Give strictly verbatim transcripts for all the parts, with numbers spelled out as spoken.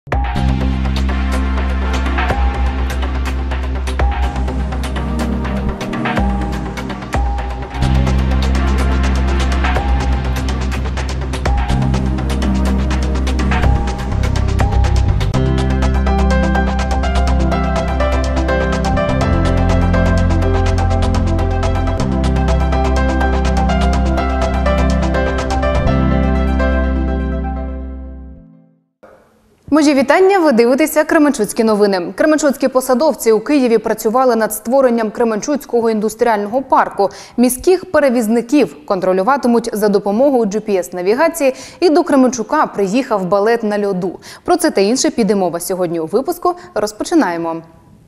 Мої вітання, ви дивитеся Кременчуцькі новини. Кременчуцькі посадовці у Києві працювали над створенням Кременчуцького індустріального парку. Міських перевізників контролюватимуть за допомогою джі пі ес-навігації, і до Кременчука приїхав балет на льоду. Про це та інше піде мова сьогодні у випуску. Розпочинаємо.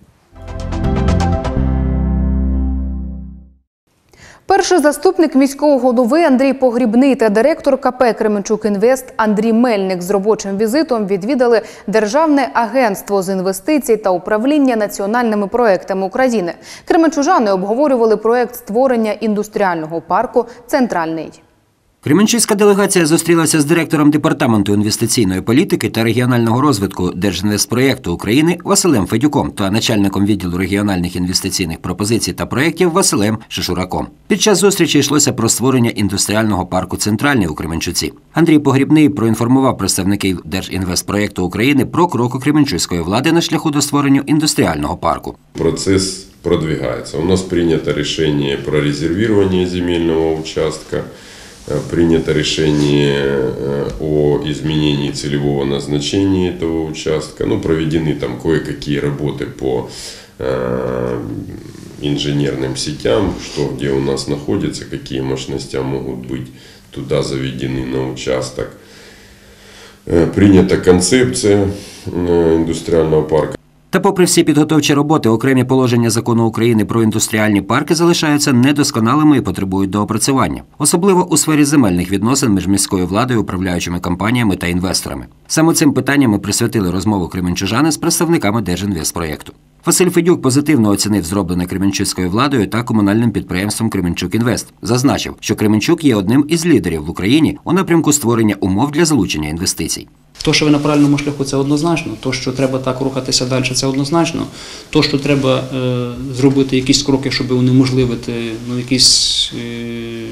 Перший заступник міського голови Андрій Погрібний та директор ка пе «Кременчук-Інвест» Андрій Мельник з робочим візитом відвідали Державне агентство з інвестицій та управління національними проектами України. Кременчужани обговорювали проект створення індустріального парку «Центральний». Кременчуцька делегація зустрілася з директором Департаменту інвестиційної політики та регіонального розвитку Держінвестпроєкту України Василем Федюком та начальником відділу регіональних інвестиційних пропозицій та проєктів Василем Шишураком. Під час зустрічі йшлося про створення індустріального парку «Центральний» у Кременчуці. Андрій Погрібний проінформував представників Держінвестпроєкту України про кроки кременчуцької влади на шляху до створення індустріального парку. Процес продвигається. У нас прийнято рішення про резервування земельного участка. Принято решение о изменении целевого назначения этого участка. Ну, проведены там кое-какие работы по э, инженерным сетям, что где у нас находится, какие мощности могут быть туда заведены на участок. Э, принята концепция э, индустриального парка. Та попри всі підготовчі роботи, окремі положення Закону України про індустріальні парки залишаються недосконалими і потребують доопрацювання. Особливо у сфері земельних відносин між міською владою, управляючими компаніями та інвесторами. Саме цим питанням ми присвятили розмову кременчужани з представниками Держінвестпроєкту. Василь Федюк позитивно оцінив зроблене Кременчуцькою владою та комунальним підприємством «Кременчук-Інвест». Зазначив, що Кременчук є одним із лідерів в Україні у напрямку створення умов для залучення інвестицій. То, що ви на правильному шляху, це однозначно. То, що треба так рухатися далі, це однозначно. То, що треба е, зробити якісь кроки, щоб унеможливити ну, якісь е,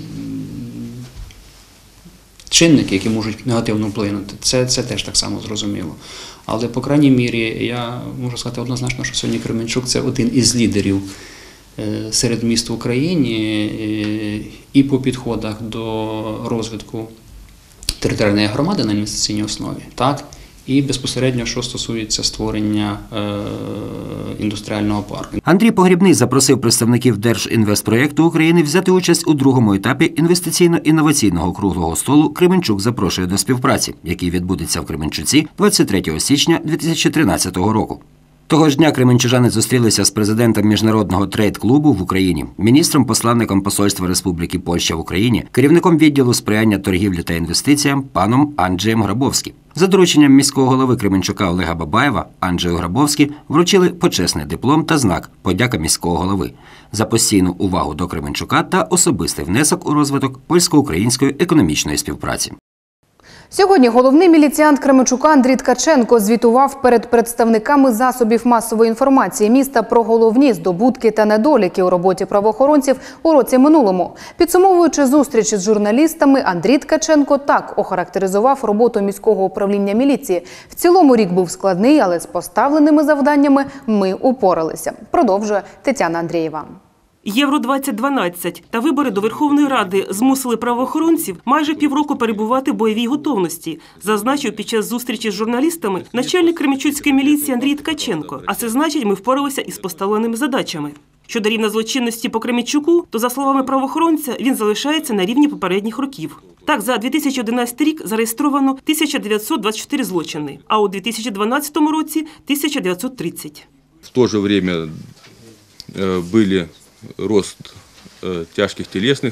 чинники, які можуть негативно вплинути, це, це теж так само зрозуміло. Але, по крайній мірі, я можу сказати однозначно, що сьогодні Кременчук – це один із лідерів е, серед міст в Україні е, і по підходах до розвитку територіальної громади на інвестиційній основі, так, і безпосередньо, що стосується створення е, індустріального парку. Андрій Погрібний запросив представників Держінвестпроєкту України взяти участь у другому етапі інвестиційно-інноваційного круглого столу «Кременчук запрошує до співпраці», який відбудеться в Кременчуці двадцять третього січня дві тисячі тринадцятого року. Того ж дня кременчужани зустрілися з президентом Міжнародного трейд-клубу в Україні, міністром-посланником Посольства Республіки Польща в Україні, керівником відділу сприяння торгівлі та інвестиціям паном Анджеєм Грабовським. За дорученням міського голови Кременчука Олега Бабаєва Анджею Грабовські вручили почесний диплом та знак «Подяка міського голови» за постійну увагу до Кременчука та особистий внесок у розвиток польсько-української економічної співпраці. Сьогодні головний міліціант Кременчука Андрій Ткаченко звітував перед представниками засобів масової інформації міста про головні здобутки та недоліки у роботі правоохоронців у році минулому. Підсумовуючи зустрічі з журналістами, Андрій Ткаченко так охарактеризував роботу міського управління міліції. В цілому рік був складний, але з поставленими завданнями ми упоралися. Продовжує Тетяна Андрієва. Євро двадцять дванадцять та вибори до Верховної Ради змусили правоохоронців майже півроку перебувати в бойовій готовності, зазначив під час зустрічі з журналістами начальник Кременчуцької міліції Андрій Ткаченко. А це значить, ми впоралися із поставленими задачами. Щодо рівня злочинності по Кременчуку, то, за словами правоохоронця, він залишається на рівні попередніх років. Так, за дві тисячі одинадцятий рік зареєстровано тисяча дев'ятсот двадцять чотири злочини, а у дві тисячі дванадцятому році – тисяча дев'ятсот тридцять. В то же время были рост тяжких телесных,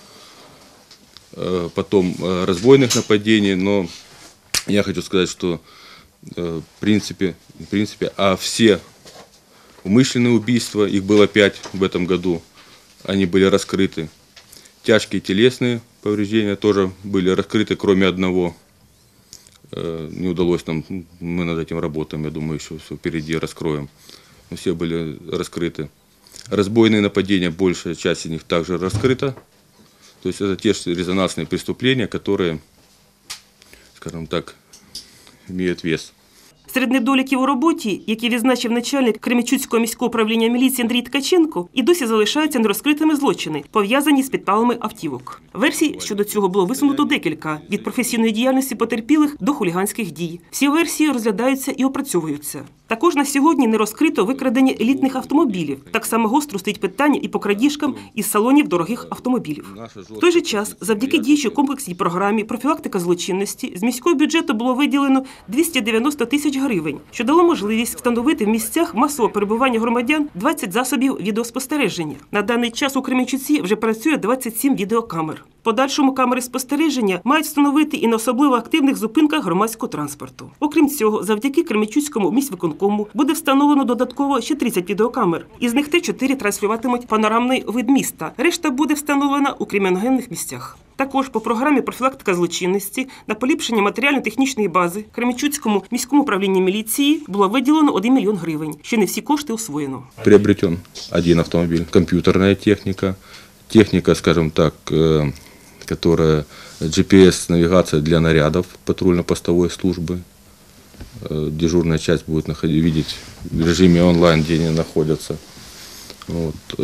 потом разбойных нападений, но я хочу сказать, что в принципе, в принципе, а все умышленные убийства, их было пять в этом году, они были раскрыты. Тяжкие телесные повреждения тоже были раскрыты, кроме одного. э, не удалось нам, мы над этим работаем, я думаю, еще все впереди раскроем. Но все были раскрыты. Разбойные нападения, большая часть из них также раскрыта. То есть это те же резонансные преступления, которые, скажем так, имеют вес. Серед недоліків у роботі, які відзначив начальник Кременчуцького міського управління міліції Андрій Ткаченко, і досі залишаються нерозкритими злочини, пов'язані з підпалами автівок. Версій щодо цього було висунуто декілька – від професійної діяльності потерпілих до хуліганських дій. Всі версії розглядаються і опрацьовуються. Також на сьогодні не розкрито викрадення елітних автомобілів. Так само гостро стоїть питання і по крадіжкам із салонів дорогих автомобілів. В той же час, завдяки діючій комплексній програмі «Профілактика злочинності» з міського бюджету було виділено двісті дев'яносто тисяч гривень, що дало можливість встановити в місцях масового перебування громадян двадцять засобів відеоспостереження. На даний час у Кременчуці вже працює двадцять сім відеокамер. В подальшому камери спостереження мають встановити і на особливо активних зупинках громадського транспорту. Окрім цього, завдяки Кременчуцькому міськвиконкому буде встановлено додатково ще тридцять відеокамер. Із них Т чотири транслюватимуть панорамний вид міста. Решта буде встановлена у криміногенних місцях. Також по програмі «Профілактика злочинності» на поліпшення матеріально-технічної бази Кременчуцькому міському управлінню міліції було виділено один мільйон гривень. Ще не всі кошти освоєно. Приобретен один автомобиль, компьютерная техника, техника, скажем так, которая джи пи эс-навигация для нарядов патрульно-постовой службы. Дежурная часть будет находить, видеть в режиме онлайн, где они находятся. Вот.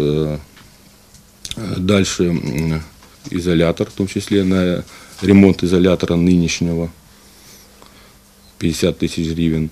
Дальше изолятор, в том числе на ремонт изолятора нынешнего, пятьдесят тысяч гривен.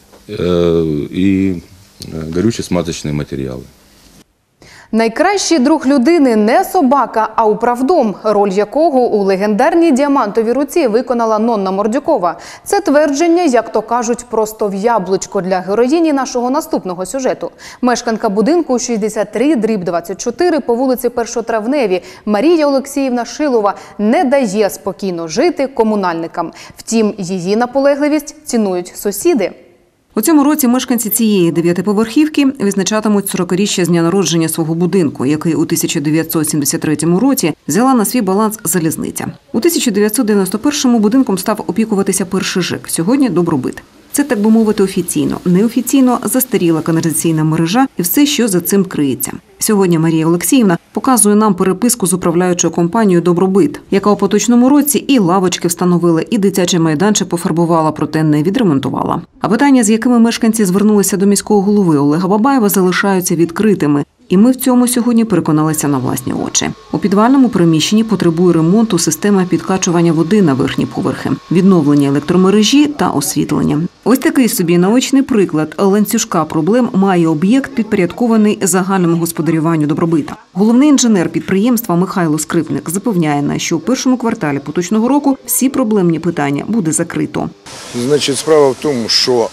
И горюче-смазочные материалы. Найкращий друг людини не собака, а управдом, роль якого у легендарній діамантовій руці виконала Нонна Мордюкова. Це твердження, як то кажуть, просто в яблучко для героїні нашого наступного сюжету. Мешканка будинку шістдесят три дріб двадцять чотири по вулиці Першотравневі Марія Олексіївна Шилова не дає спокійно жити комунальникам. Втім, її наполегливість цінують сусіди. У цьому році мешканці цієї дев'ятиповерхівки відзначатимуть сорокаріччя з дня народження свого будинку, який у тисяча дев'ятсот сімдесят третьому році взяла на свій баланс залізниця. У тисяча дев'ятсот дев'яносто першому будинком став опікуватися перший ЖЕК, сьогодні «Добробит». Це, так би мовити, офіційно. Неофіційно застаріла каналізаційна мережа і все, що за цим криється. Сьогодні Марія Олексіївна показує нам переписку з управляючою компанією «Добробит», яка у поточному році і лавочки встановила, і дитячий майданчик пофарбувала, проте не відремонтувала. А питання, з якими мешканці звернулися до міського голови Олега Бабаєва, залишаються відкритими. І ми в цьому сьогодні переконалися на власні очі. У підвальному приміщенні потребує ремонту система підкачування води на верхні поверхи, відновлення електромережі та освітлення. Ось такий собі наочний приклад ланцюжка проблем має об'єкт, підпорядкований загальному господарюванню «Добробита». Головний інженер підприємства Михайло Скрипник запевняє нас, що у першому кварталі поточного року всі проблемні питання буде закрито. Значить, справа в тому, що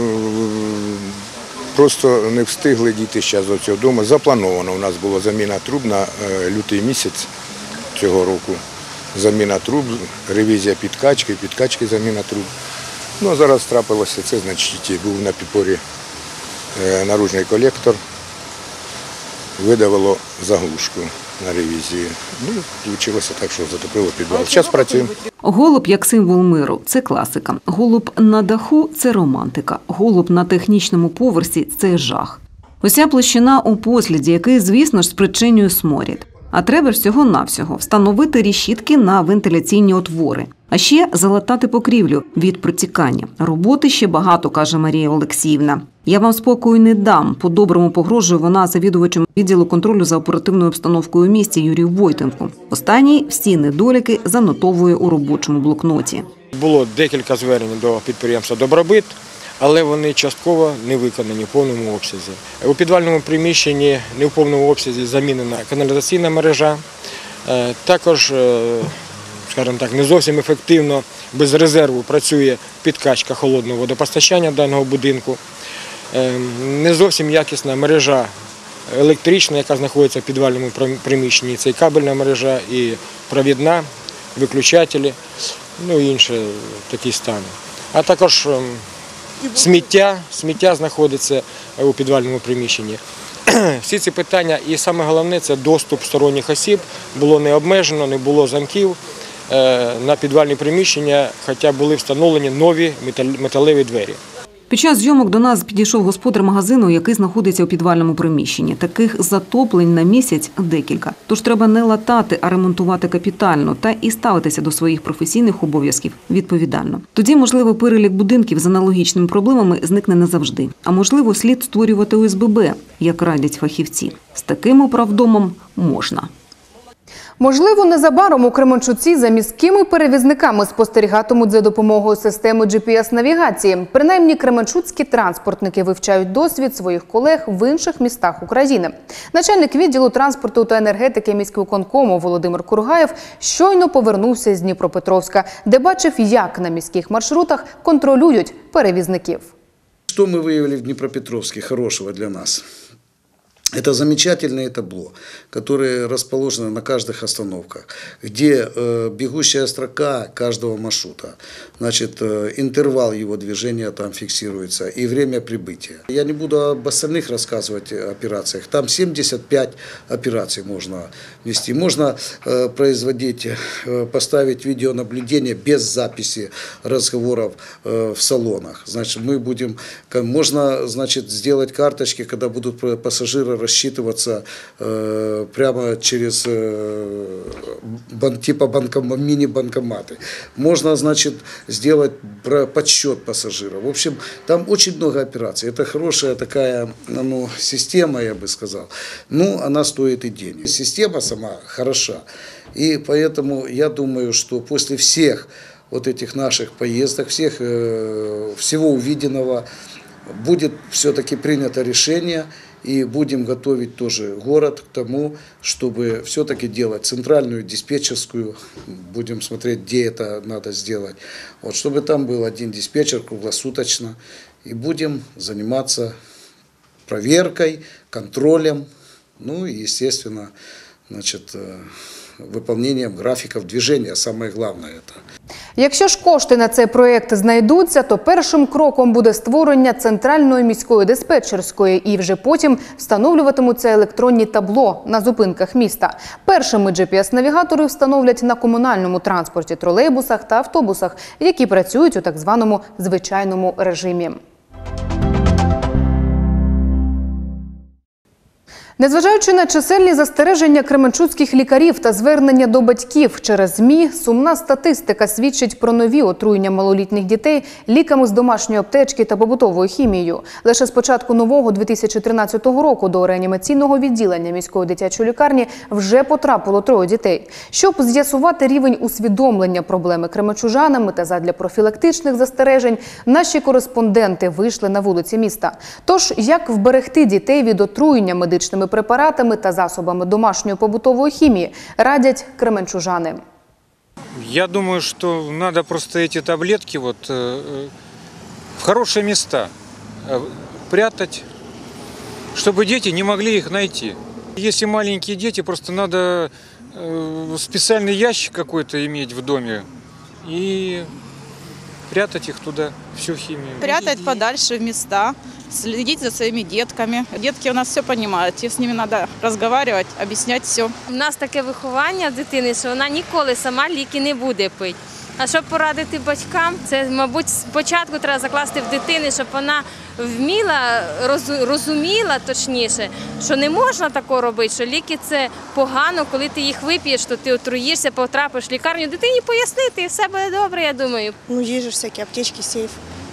просто не встигли дійти зараз до цього дому. Заплановано у нас була заміна труб на лютий місяць цього року. Заміна труб, ревізія підкачки, підкачки заміна труб. Ну, а зараз трапилося це, значить, був на підпорі наружний колектор, видавило заглушку на ревізію. Ну, вийшло так, що затопило підвал. Зараз працюємо. Голуб як символ миру – це класика. Голуб на даху – це романтика. Голуб на технічному поверсі – це жах. Уся площина у посліді, який, звісно ж, спричинює сморід. А треба ж всього-навсього встановити решітки на вентиляційні отвори. А ще залатати покрівлю від протікання. Роботи ще багато, каже Марія Олексіївна. Я вам спокою не дам. По-доброму погрожує вона завідувачем відділу контролю за оперативною обстановкою у місті Юрію Войтенку. Останній всі недоліки занотовує у робочому блокноті. Було декілька звернень до підприємства «Добробит», але вони частково не виконані в повному обсязі. У підвальному приміщенні не в повному обсязі замінена каналізаційна мережа. Також, скажімо так, не зовсім ефективно, без резерву працює підкачка холодного водопостачання даного будинку. Не зовсім якісна мережа електрична, яка знаходиться в підвальному приміщенні. Це і кабельна мережа, і провідна, виключателі, ну і інші такі стани. А також сміття, сміття знаходиться у підвальному приміщенні. Всі ці питання, і саме головне, це доступ сторонніх осіб, було не обмежено, не було замків. е, на підвальні приміщення, хоча були встановлені нові металеві двері. Під час зйомок до нас підійшов господар магазину, який знаходиться у підвальному приміщенні. Таких затоплень на місяць декілька. Тож треба не латати, а ремонтувати капітально та і ставитися до своїх професійних обов'язків відповідально. Тоді, можливо, перелік будинків з аналогічними проблемами зникне назавжди. А можливо, слід створювати О С Б Б, як радять фахівці. З таким управдомом можна. Можливо, незабаром у Кременчуці за міськими перевізниками спостерігатимуть за допомогою системи Джі Пі Ес-навігації. Принаймні, кременчуцькі транспортники вивчають досвід своїх колег в інших містах України. Начальник відділу транспорту та енергетики міськвиконкому Володимир Кургаєв щойно повернувся з Дніпропетровська, де бачив, як на міських маршрутах контролюють перевізників. Що ми виявили в Дніпропетровську хорошого для нас? Это замечательное табло, которое расположено на каждых остановках, где э, бегущая строка каждого маршрута, значит, э, интервал его движения там фиксируется и время прибытия. Я не буду об остальных рассказывать операциях. Там семьдесят пять операций можно вести. Можно э, производить, э, поставить видеонаблюдение без записи разговоров э, в салонах. Значит, мы будем, можно, значит, сделать карточки, когда будут пассажиры рассчитываться э, прямо через э, бан, типа банком, мини-банкоматы. Можно, значит, сделать подсчет пассажиров. В общем, там очень много операций. Это хорошая такая, ну, система, я бы сказал. Ну, она стоит и денег. Система сама хороша. И поэтому я думаю, что после всех вот этих наших поездок, всех, э, всего увиденного, будет все-таки принято решение. И будем готовить тоже город к тому, чтобы все-таки делать центральную диспетчерскую, будем смотреть, где это надо сделать, вот, чтобы там был один диспетчер круглосуточно, и будем заниматься проверкой, контролем, ну и, естественно, значит, выполнением графиков движения, самое главное это. Якщо ж кошти на цей проєкт знайдуться, то першим кроком буде створення центральної міської диспетчерської, і вже потім встановлюватимуться електронні табло на зупинках міста. Першими Джі Пі Ес-навігатори встановлять на комунальному транспорті, тролейбусах та автобусах, які працюють у так званому звичайному режимі. Незважаючи на чисельні застереження кременчуцьких лікарів та звернення до батьків через ЗМІ, сумна статистика свідчить про нові отруєння малолітніх дітей ліками з домашньої аптечки та побутовою хімією. Лише з початку нового дві тисячі тринадцятого року до реанімаційного відділення міської дитячої лікарні вже потрапило троє дітей. Щоб з'ясувати рівень усвідомлення проблеми кременчужанами та задля профілактичних застережень, наші кореспонденти вийшли на вулиці міста. Тож, як вберегти дітей від отруєння медичними препаратами та засобами домашньої побутової хімії, радять кременчужани. Я думаю, что надо просто эти таблетки вот, э, в хорошие места э, прятать, чтобы дети не могли их найти. Если маленькие дети, просто надо э, специальный ящик какой-то иметь в доме и прятать их туда, всю химию. Прятать подальше в места, следить за своими детками. Детки у нас все понимают, с ними надо разговаривать, объяснять все. У нас таке виховання дитини, що вона ніколи сама ліки не буде пити. А щоб порадити батькам, це, мабуть, спочатку треба закласти в дитини, щоб вона вміла, розуміла, точніше, що не можна такого робити, що ліки – це погано, коли ти їх вип'єш, то ти отруїшся, потрапиш в лікарню. Дитині пояснити, і все буде добре, я думаю. Ну, є ж всякі аптечки, сейф.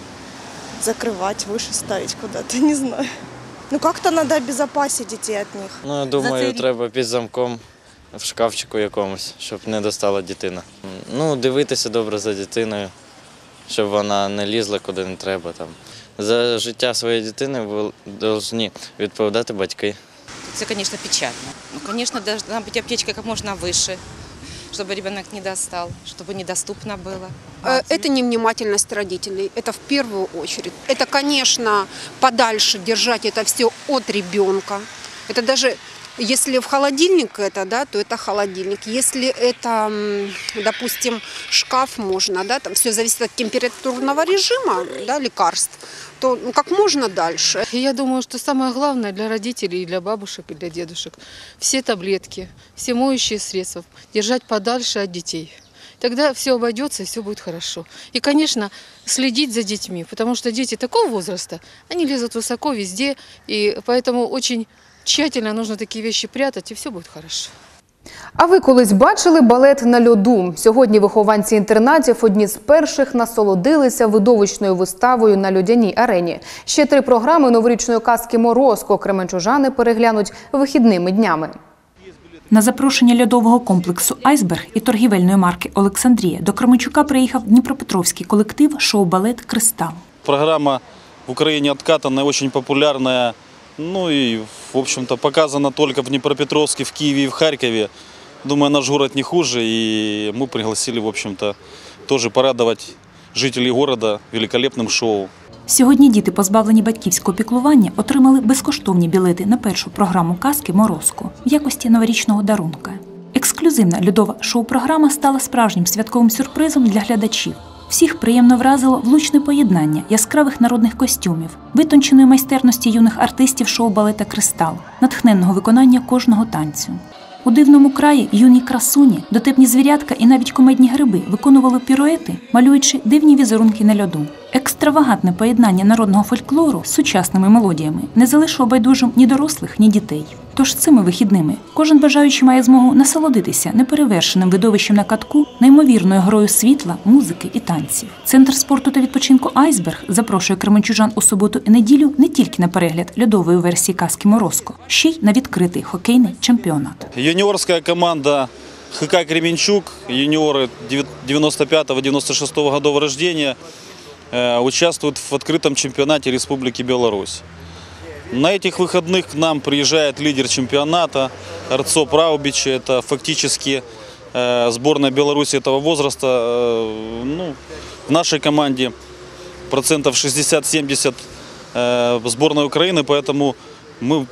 Закрывать, выше ставить куда-то, не знаю. Ну, как-то надо обезопасить детей от них. Ну, я думаю, треба під замком в шкафчику якомусь, щоб не достала дитина. Ну, дивитися добре за дитиною, щоб вона не лізла куди не треба. Там. За життя своєї дитини ви повинні відповідати батьки. Це, звісно, печально. Ну, звісно, должна бути аптечка як можна вище, чтобы ребенок не достал, чтобы недоступно было. Это невнимательность родителей, это в первую очередь. Это, конечно, подальше держать это все от ребенка. Это даже, если в холодильник это, да, то это холодильник. Если это, допустим, шкаф можно, да, там все зависит от температурного режима, да, лекарств, то ну, как можно дальше. Я думаю, что самое главное для родителей, и для бабушек, и для дедушек – все таблетки, все моющие средства держать подальше от детей. тогда все обойдется и все будет хорошо. И, конечно, следить за детьми, потому что дети такого возраста, они лезут высоко везде, и поэтому очень тщательно нужно такие вещи прятать, и все будет хорошо. А ви колись бачили балет на льоду? Сьогодні вихованці інтернатів одні з перших насолодилися видовищною виставою на льодяній арені. Ще три програми новорічної казки «Морозко» кременчужани переглянуть вихідними днями. На запрошення льодового комплексу «Айсберг» і торгівельної марки «Олександрія» до Кременчука приїхав дніпропетровський колектив шоу-балет «Кристал». Программа в Украине откатанная, очень популярная. Ну и, в общем-то, показана только в Днепропетровске, в Киеве и в Харькове. Думаю, наш город не хуже, и мы пригласили, в общем-то, тоже порадовать жителей города великолепным шоу. Сьогодні діти, позбавлені батьківського піклування, отримали безкоштовні білети на першу програму казки «Морозко» в якості новорічного дарунка. Ексклюзивна льодова шоу-програма стала справжнім святковим сюрпризом для глядачів. Всіх приємно вразило влучне поєднання яскравих народних костюмів, витонченої майстерності юних артистів шоу-балета «Кристал», натхненного виконання кожного танцю. У дивному краї юні красуні, дотепні звірятка і навіть кумедні гриби виконували піруети, малюючи дивні візерунки на льоду. Екстравагантне поєднання народного фольклору з сучасними мелодіями не залишило байдужим ні дорослих, ні дітей. Тож цими вихідними кожен бажаючий має змогу насолодитися неперевершеним видовищем на катку, неймовірною грою світла, музики і танців. Центр спорту та відпочинку «Айсберг» запрошує кременчужан у суботу і неділю не тільки на перегляд льодової версії казки «Морозко», ще й на відкритий хокейний чемпіонат. Юниорская команда ХК «Кременчук», юниоры девяносто пятого — девяносто шестого годов рождения, участвуют в открытом чемпионате Республики Беларусь. На этих выходных к нам приезжает лидер чемпионата Арцо Праубичи. Это фактически сборная Беларуси этого возраста. Ну, в нашей команде процентов шестьдесят-семьдесят сборная Украины, поэтому мы,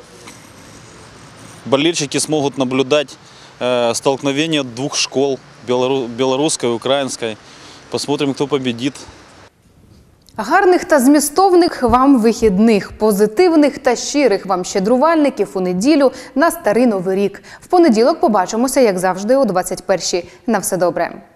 болельщики, смогут наблюдать столкновение двух школ, белорусской и украинской. Посмотрим, кто победит. Гарних та змістовних вам вихідних, позитивних та щирих вам щедрувальників у неділю на Старий Новий рік. В понеділок побачимося, як завжди, о двадцять першій. На все добре.